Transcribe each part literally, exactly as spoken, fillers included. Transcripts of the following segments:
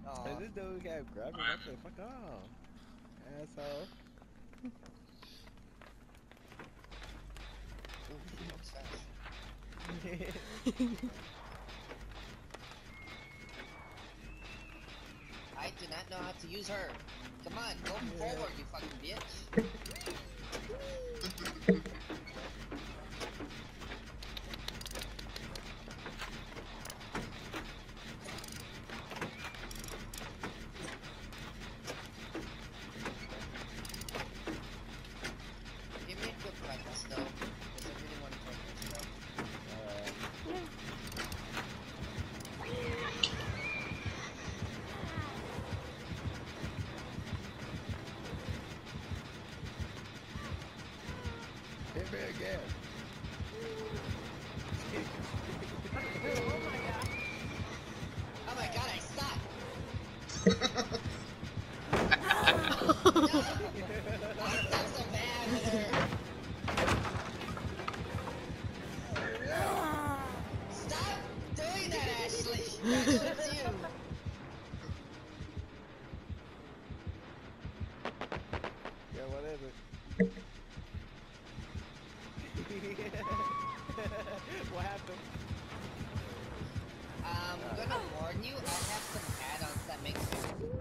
And this dude kept grabbing my shit. Fuck off, asshole. Ooh, she walks fast. I do not know how to use her. Come on, go Yeah. forward, you fucking bitch. Give me a good practice though, because I really want to play this stuff. Alright. Hit me again. Oh my god, I suck! I suck so bad with her. Stop doing that, Ashley! That's what it's you! Yeah, what is it? What happened? I'm gonna warn you, I have some add-ons that make sense.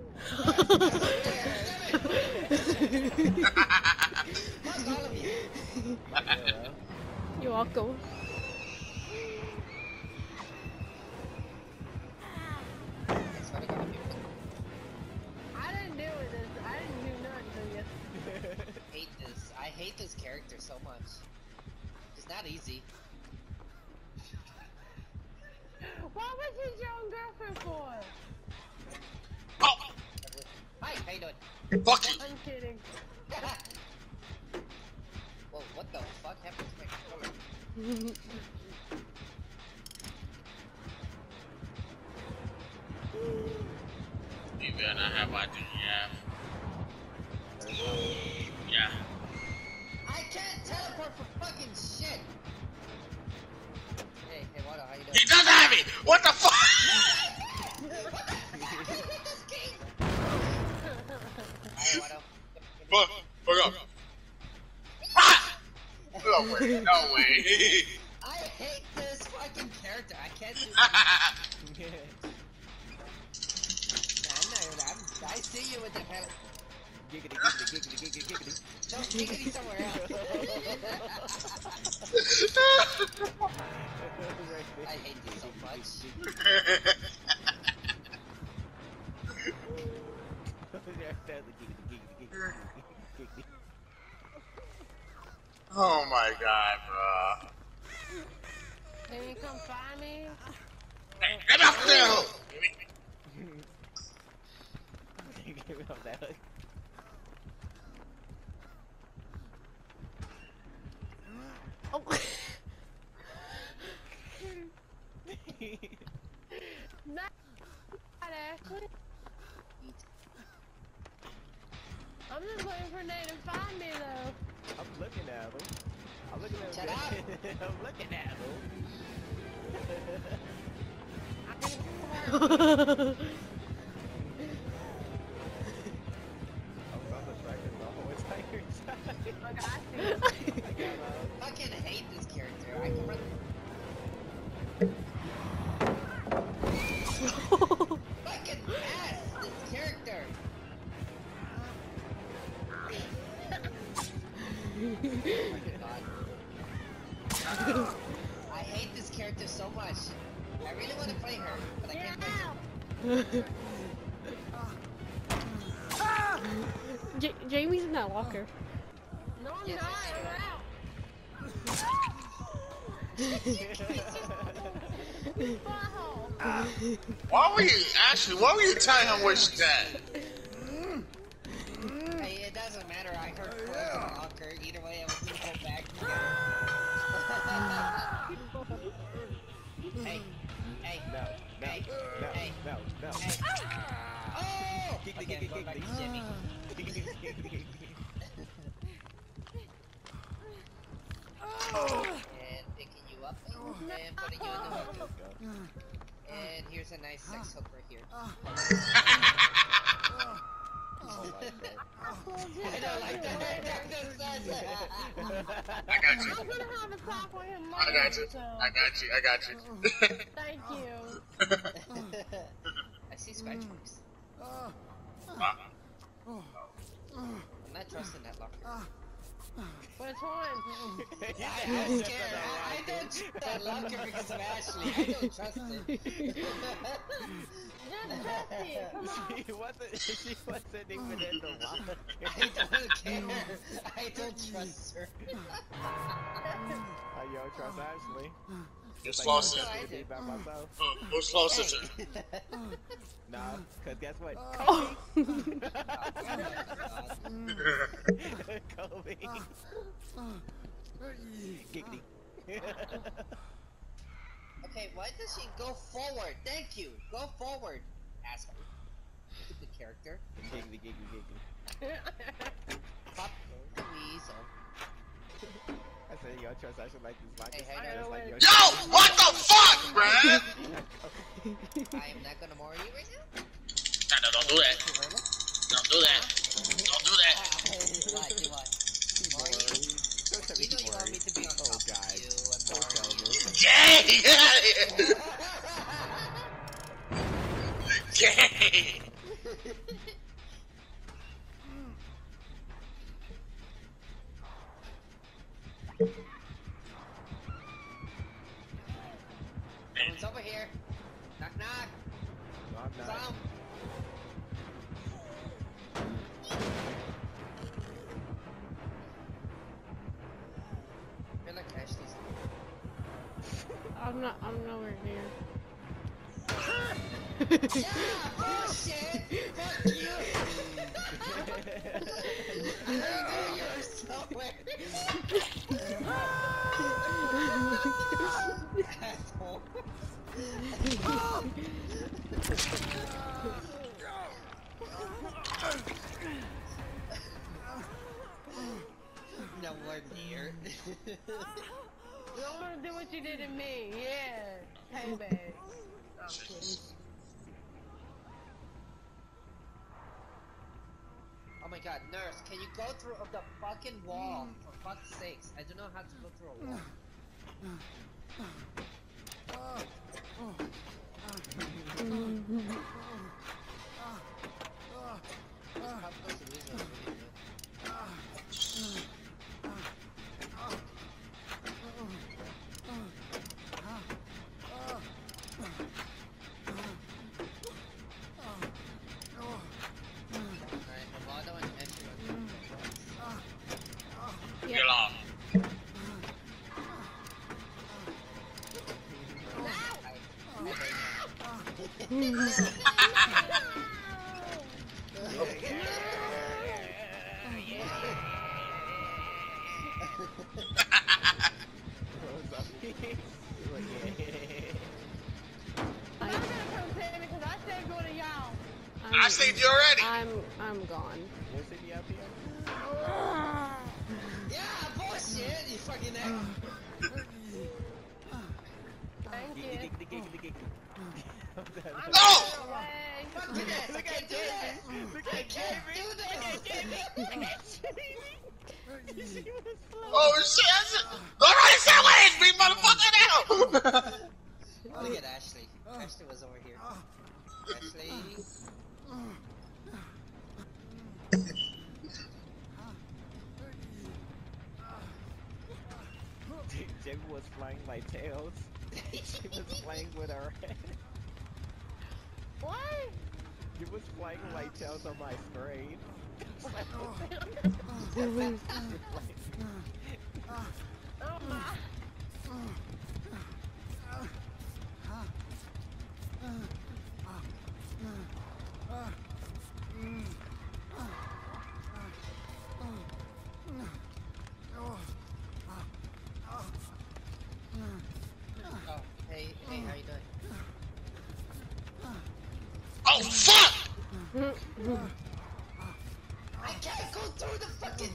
Fuck all of you! Yeah. You're welcome. I swear to God, if you I didn't do it. This. I didn't do nothing to you. hate this. I hate this character so much. It's not easy. What was his your own girlfriend for? Oh, Hi, how you doing? fuck you. I'm kidding. Whoa, what the fuck happened to my controller? You better not have my D F. Yeah. I can't teleport for fucking shit! Hey, hey, Wado, how you doing? He doesn't have it! What the fuck? Hey, Wado. Fuck, fuck up. Ah! No way, no way. I hate this fucking character. I can't do it. Nah, I'm not even, I'm, I see you with the hell. Giggity, giggity, giggity, giggity, giggity. Don't giggity somewhere else. I hate you so much. Oh my god, bro. Can you come find me? Hey, get up there! Give me up that hook. Oh. Not Ashley. I'm just waiting for Nate to find me though. I'm looking at him. I'm looking at Shut him. up. I'm looking at him. I can I'm so distracted the whole entire time. Look, I see. I got my Fucking hate this character. I can run. Fucking ass, this character. God. I hate this character so much. I really want to play her, but I can't play her. J Jamie's in that locker. No, I'm Yes, not. I I'm out. Butthole. Why were you, Ashley, why were you telling him where she's at? Hey, it doesn't matter. I heard Quiz and Walker. Either way, I was gonna go back. Hey, hey, No, no, hey, no, hey, no, no. hey. Oh! Giggity, Okay, giggity, go back to giggity. Jimmy. Giggity, giggity, giggity. And picking you up and putting you in the hook. And here's there's a nice sex hook right here. Oh my I don't like that. I got you. I'm gonna have a talk with him I got you. so I got you. I got you. thank you. I see scratch marks. Ah. I'm not trusting that locker. Which one? I, I'm scared. I, I don't trust that locker because of Ashley. I don't trust it. Just trust it. Come on. She wasn't, she wasn't even in the water. I don't care. I don't trust her. I yo trust Ashley. Who's Like, closer? I trust me by myself. Uh, Who's closer to? Nah, cause guess what? Oh. Kobe. Giggity. Okay, why does she go forward? Thank you. Go forward, asshole. Stupid character. Giggity, giggity, giggity. Pop the weasel. I said yo trust Ashley like this vodka. Hey, hey, Just no, like wait. yo Yo, what the fuck, man? I am not gonna more you right now. No, no, don't do that. Too early? Don't do that. Don't do that. Ah, what? Do what? More you? Don't tell me You know you want me to be on Oh, top God. of you and Don't more tell you. me. Gay! Get out of here! Gay! Someone's over here. Knock knock. No, I'm not. Some. You're like Ashley's. I'm not. I'm nowhere near. Yeah, bullshit! Fuck you! I know you're somewhere. Asshole. Nowhere near. You don't want to do what you did to me. Yeah. Payback. I'm kidding. Oh my god, nurse, can you go through the fucking wall? For fuck's sakes, I don't know how to go through a wall. This pop goes to lose her really good. Alright, Avado and Ashley are good. Get off. I'm not gonna come save me because I said go to y'all. I saved you already. I'm. I'm gone. What's in the up here? Yeah, bullshit, you fucking ass. Thank you. Giggity, giggity, giggity. I'm No! going away. Fuck you this, I can't do that! I can't do this! Oh shit! That's it. Alright, say what H P, motherfucker now. Look at Ashley. Ashley was over here. Ashley. Jamie was flying my tails. She was flying with her head. What? She was flying my tails on my screen. Oh my. Oh, hey, hey, how you doing? Oh fuck! I can't go through the fucking.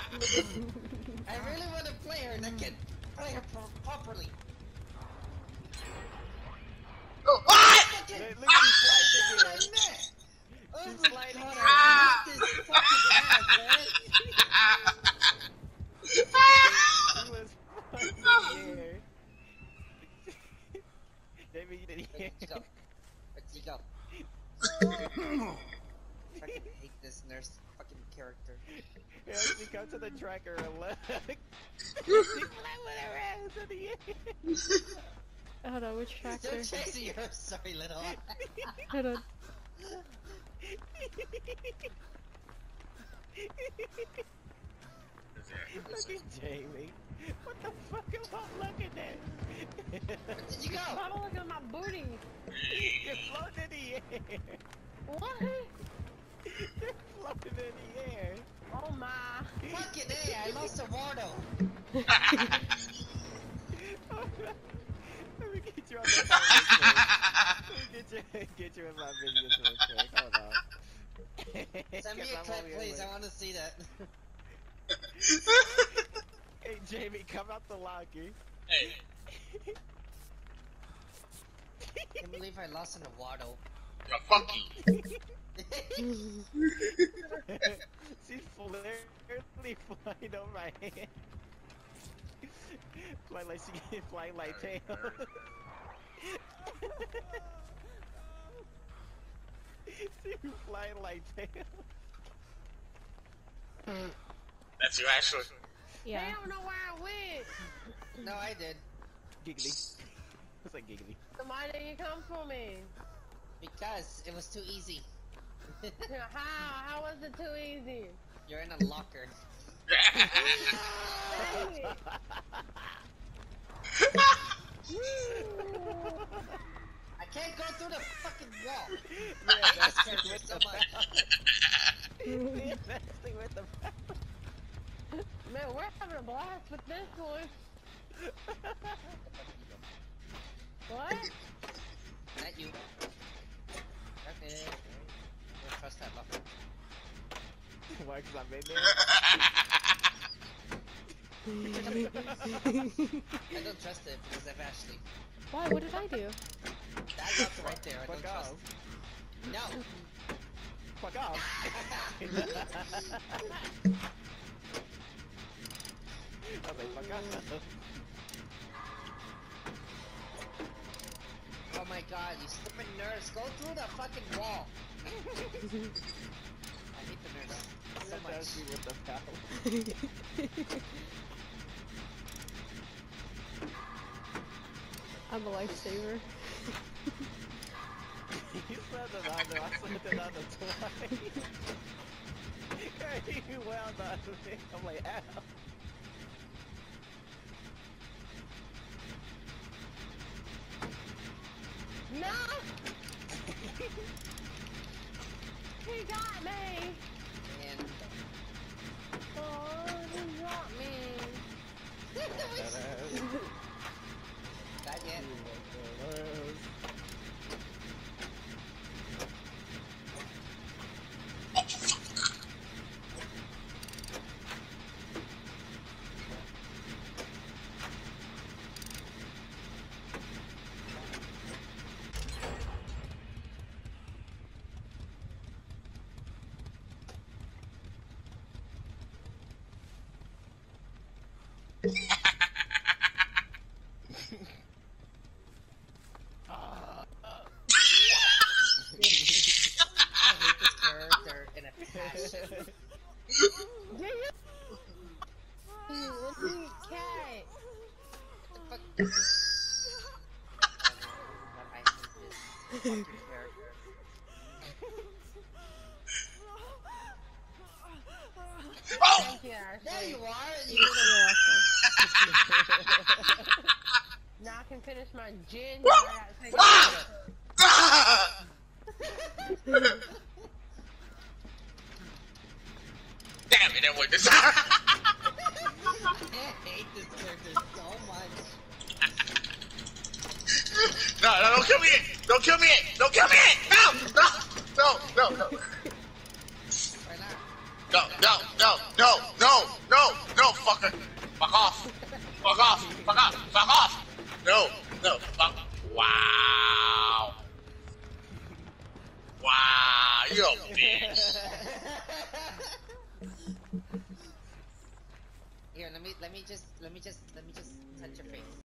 I really want to play her and I can't play her pro properly. Jamie, you didn't hear. Where'd you go? Where'd you go? Fucking hate this nurse fucking character. Yeah, she come to the tracker and look. She fly with her ass in the air. Hold on, which Still tractor? chasing her, sorry little eye. Hold on. Look at Jamie. What the fuck am I looking at? Where did you go? I'm looking at my booty. You're floating in the air. What? You're floating in the air. Oh my. Fucking A, I lost a Wardo. Let me get you on the phone real quick. Let me get you, get you in my videos real quick. Hold on. Send me a clip, please. I want to see that. Hey, Jamie, come out the lobby. Hey. I can't believe I lost in a Wardo. Yeah, fuck you. She's literally flying over my head. Flying like she flying like tail. She's flying like tail. That's you, Ashley. They Yeah. don't know where I went. No, I did. Giggly. It's like giggly. So why didn't you come for me? Because it was too easy. How? How was it too easy? You're in a locker. Dang it. I can't go through the fucking wall. Yeah, that's Character with so the much. Yeah, that's the with the Man, we're having a blast with this one. What? Not you. Okay. Don't trust that locker. Why? Cause I'm in I don't trust it because I've Ashley. Why? What did I do? That locker right there. I don't Fuck trust. off. No. Fuck off. I was like, fuck off. Oh my god, you stupid nurse. Go through the fucking wall. I hate the nurse so much. That's me with the power. I'm a lifesaver. You said it on there, I said it on the twice. You well done. I'm like, ow. No! He got me! And Oh, he got me. not yet. I hate this character in a passion. Do you? Let's eat cat. What the fuck? God, I hate this fucking character. Oh! Thank you, Ashley. There you are. You Now I can finish my gin. Woo! I gotta take Ah! Ah! Damn it, that worked this time. I hate this character so much. No, no, don't kill me! Don't kill me! Don't kill me! No! No! No! No! No! Why not? No! No! No! No! No! No! No! Fucker! Fuck off! Fuck off! Fuck off! Fuck off! No! No! Fuck! Wow! Wow! You a bitch! Here, let me let me just let me just let me just touch your face.